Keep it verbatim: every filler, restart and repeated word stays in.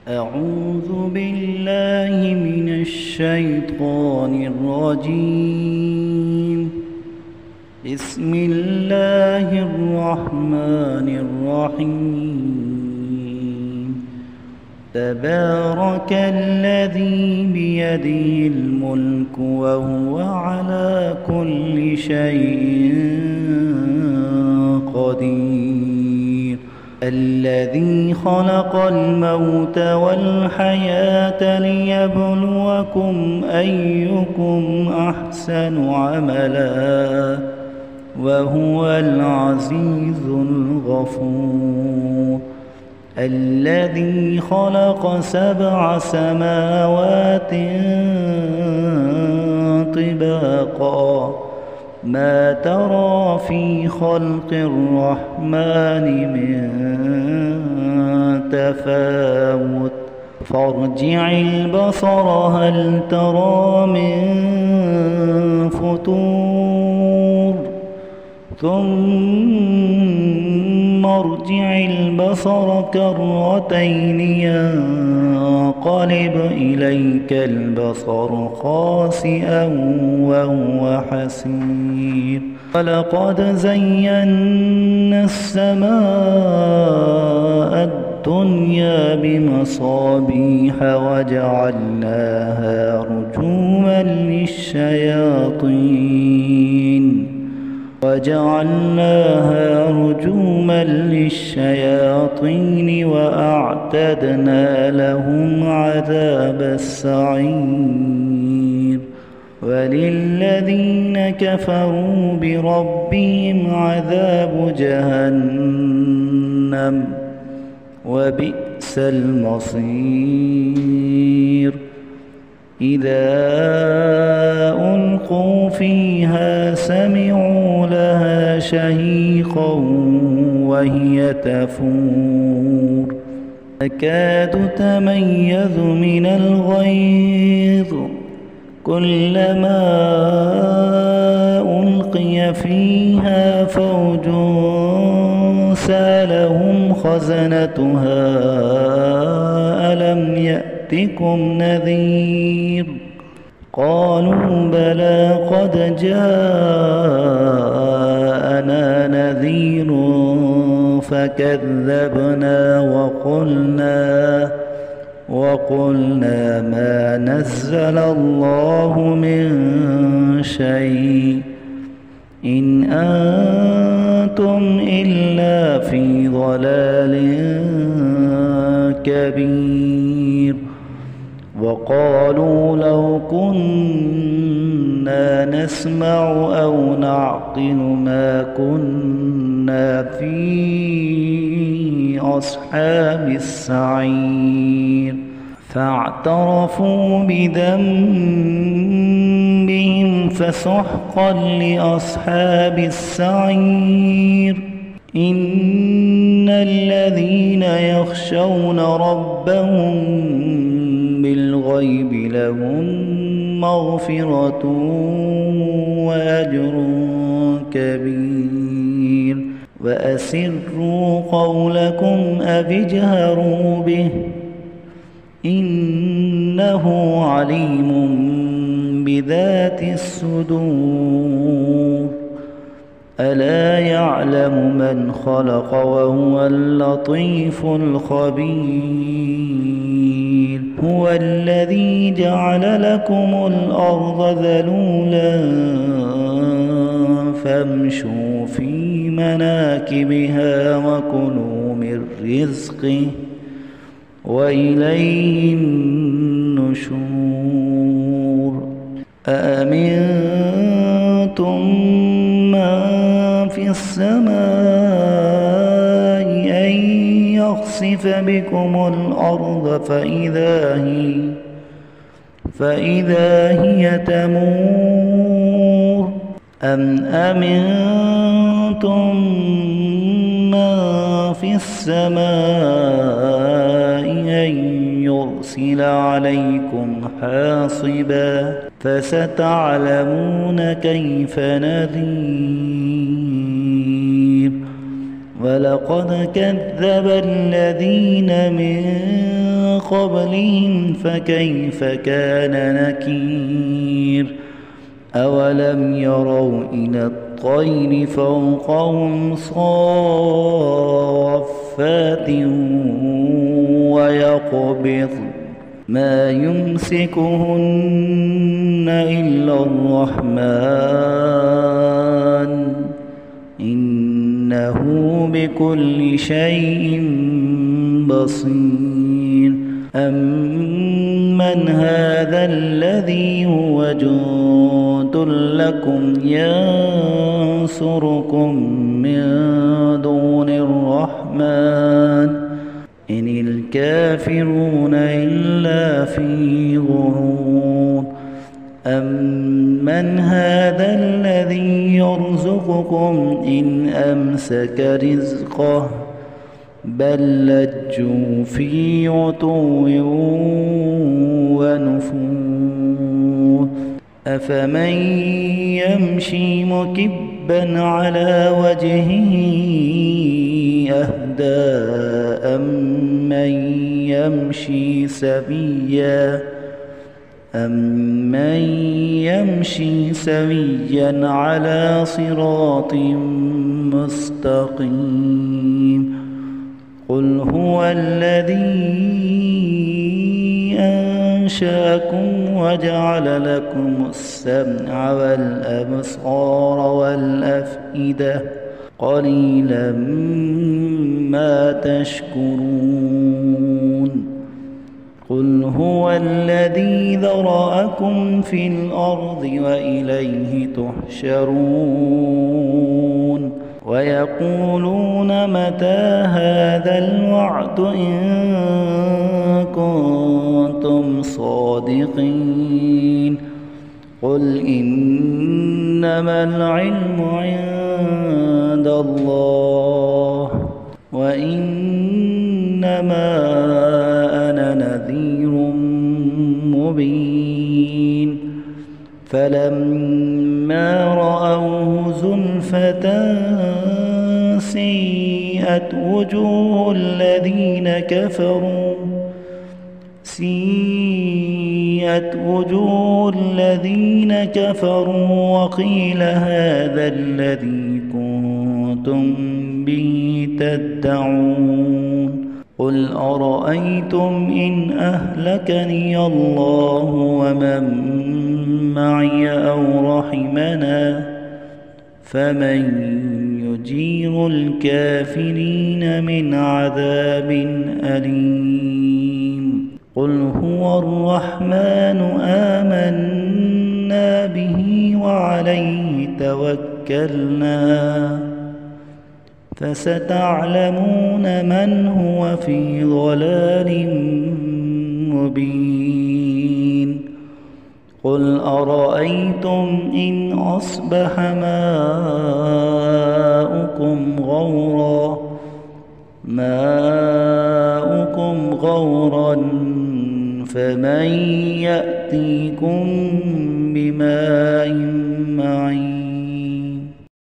أعوذ بالله من الشيطان الرجيم. بسم الله الرحمن الرحيم. تبارك الذي بيده الملك وهو على كل شيء قدير. الذي خلق الموت والحياة ليبلوكم أيكم أحسن عملا وهو العزيز الغفور. الذي خلق سبع سماوات طباقا ما ترى في خلق الرحمن من تفاوت فارجع البصر هل ترى من فطور ثم ارجع البصر كرتين ينقلب إليك البصر خاسئا وهو حسير. ولقد زينا السماء الدنيا بمصابيح وجعلناها رجوما للشياطين وجعلناها رجوما للشياطين وأعتدنا لهم عذاب السعير. وللذين كفروا بربهم عذاب جهنم وبئس المصير. إذا ألقوا فيها سمعوا لها شهيقا وهي تفور تكاد تميز من الغيظ كلما ألقي فيها فوج سألهم خزنتها ألم يأتكم نذير قالوا بلى قد جاءنا نذير فكذبنا وقلنا وقلنا ما نزل الله من شيء إن أنتم إلا في ضلال كبير. وقالوا لو كنا نسمع أو نعقل ما كنا في أصحاب السعير. فاعترفوا بذنبهم فسحقا لأصحاب السعير. إن الذين يخشون ربهم بالغيب لهم مغفرة وأجر كبير. وأسروا قولكم أو اجهروا به إنه عليم بذات الصدور. ألا يعلم من خلق وهو اللطيف الخبير. هو الذي جعل لكم الأرض ذلولا فامشوا في مناكبها وكلوا من رزقه وإليه النشور. أأمنتم من في السماء أن يخسف بكم الأرض فإذا هي فإذا هي تمور أم أمنتم من في السماء أن يرسل عليكم حاصبا فستعلمون كيف نذير. ولقد كذب الذين من قبلهم فكيف كان نكير أولم يروا إلى الطير فوقهم صافات ويقبض ما يمسكهن إلا الرحمن إنه بكل شيء بصير أمن هذا الذي هو جند لكم ينصركم من دون الرحمن إن الكافرون إلا في غرور أمن هذا الذي يرزقكم إن أمسك رزقه بل لجوا في عتو ونفور أفمن يمشي مكبا على وجهه أهدى أمن يمشي سويا أمن يمشي سويا على صراط مستقيم قل هو الذي أنشأكم وجعل لكم السمع والأبصار والأفئدة قليلا ما تشكرون قل هو الذي ذرأكم في الأرض وإليه تحشرون ويقولون متى هذا الوعد إن كنتم صادقين قل إنما العلم عند الله وإنما أنا نذير مبين فلما رأوه زلفة سيئت وجوه الذين كفروا سيئت وجوه الذين كفروا وقيل هذا الذي كنتم به تدعون قل أرأيتم إن أهلكني الله ومن معي أو رحمنا فمن يجير الكافرين من عذاب أليم قل هو الرحمن آمنا به وعليه توكلنا فستعلمون من هو في ضلال مبين قل أرأيتم إن أصبح ماؤكم غورا ماؤكم غورا فمن يأتيكم بماء